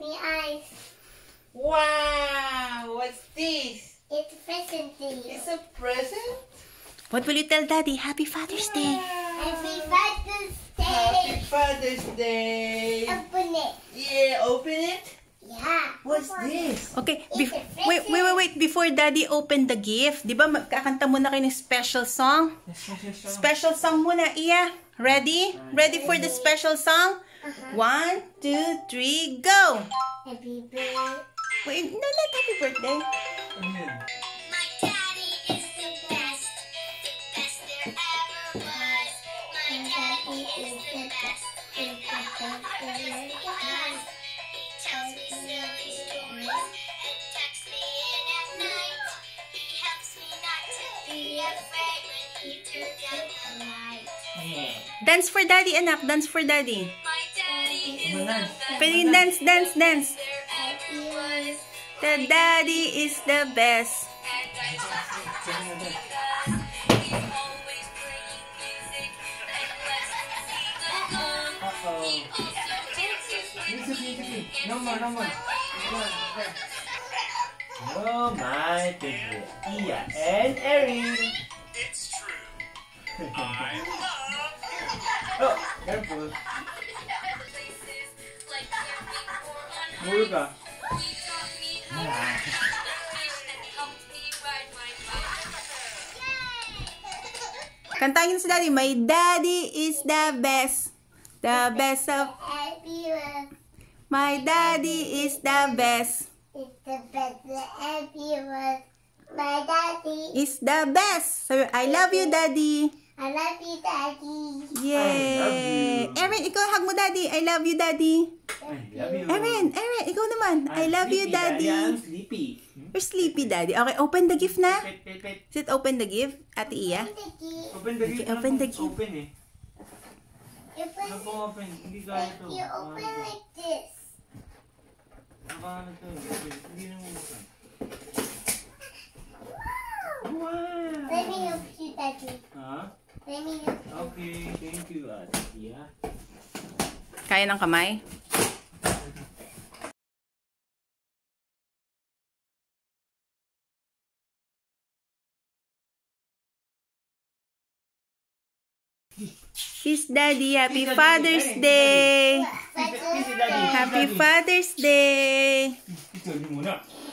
me eyes. Wow! What's this? It's a present to you. It's a present? What will you tell Daddy? Happy Father's Day. Happy Father's Day. Happy Father's Day. Open it. Yeah, open it. Yeah. What's this? Okay, It's a present. wait. Before Daddy open the gift, di ba magkakanta muna kayo ng special song? Special song muna, Iya. Ready? Ready for the special song? 1, 2, 3, go! Happy birthday. Wait, no, not happy birthday. My daddy is the best there ever was. My daddy is the best there ever was. He tells me silly stories and tucks me in at night. He helps me not to be afraid when he turns out the light. Dance for Daddy, anak. Dance for Daddy. My daddy is the best Pwede dance. there ever was. The Daddy is the best. And I just because he's always playing music and lets me sing along. He also dances with No more. Oh my goodness. Iya and Erin. It's true. I love Oh, careful. places like camping or on Move ka. He taught me how to fish and helped me ride my bike. Kantahin sa Daddy. My Daddy is the best. The best of... Everyone My Daddy is the best. is the best that everyone. My daddy, Is the best. Sabi, I love you, Daddy. I love you, daddy. Yay! I love you. Erin, ikaw hug mo, Daddy. I love you, Daddy. I love you. Erin, ikaw naman. I love you, Daddy. I'm sleepy. You're sleepy, Daddy. Okay, open the gift na. Pet. Is it open the gift, Ate Iya? Open the gift. open the gift. Open eh. You put Ano pong open? Hindi kaya ito. you open like this. Ano ito? Hindi na mo open. Wow! Let me help you, daddy. Ha? Let me help you. Okay, thank you, Ate Iya. Kaya ng kamay? Kiss Daddy. Happy Father's Day. Kiss Daddy. Happy Father's Day. Ito, hindi muna.